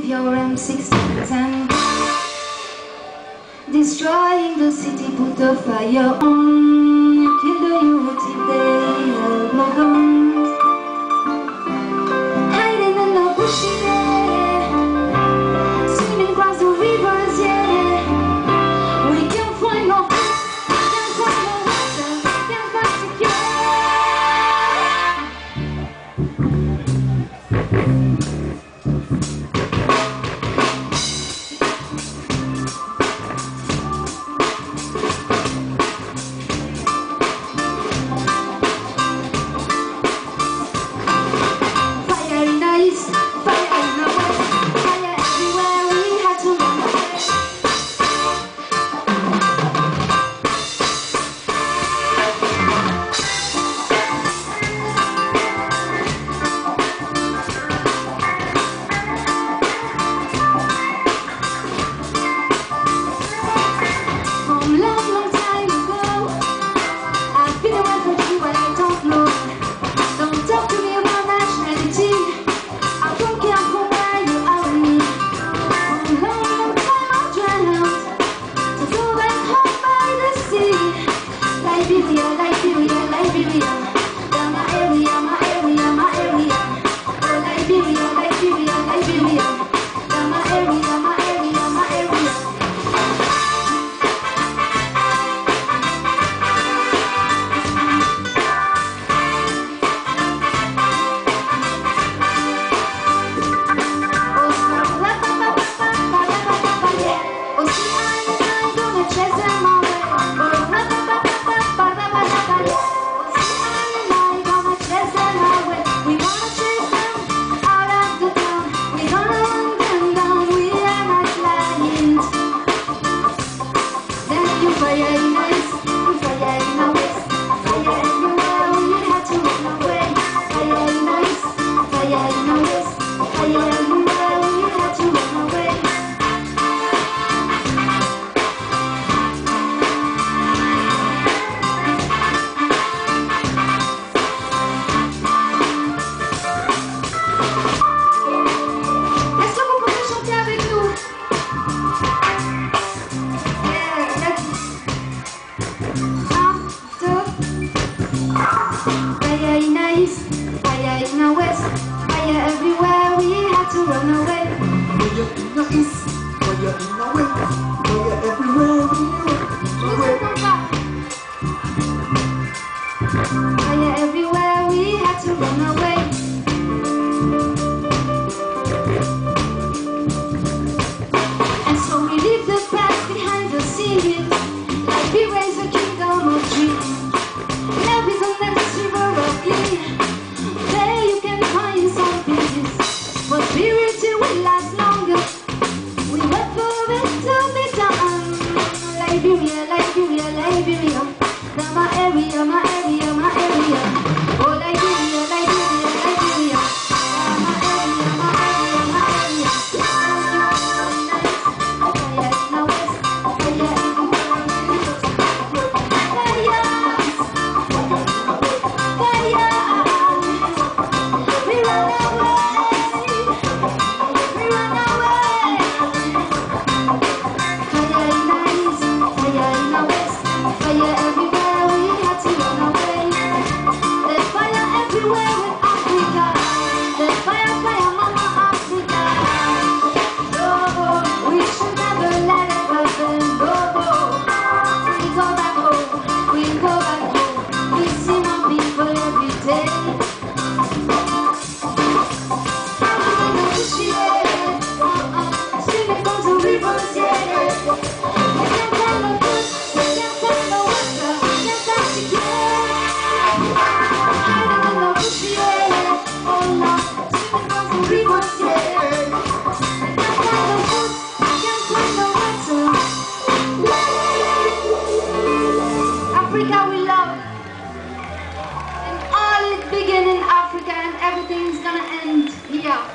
with your M1610, destroying the city, put the fire on. You kill the youth if they have no guns, hiding in the bushes, yeah, swimming across the rivers, yeah. We can't find no food, can't find no water, can't find secure. Fire in the east, fire in the west, fire everywhere, we had to run away. Fire in the east, fire in the west, fire everywhere, we had to run away. Fire everywhere, we had to run away. And so we leave the past behind the scenes, like we raise a kingdom of dreams. Love is an endless river of clean. There you can find some peace, but purity will last longer. We wait for it to be done. Liberia, Liberia, Liberia, my area, my area, my area. Oh, Liberia, Liberia, Liberia, my area, my area, my area. Fire in the west, fire in the Africa we love, and all is begin in Africa, and everything's gonna end here.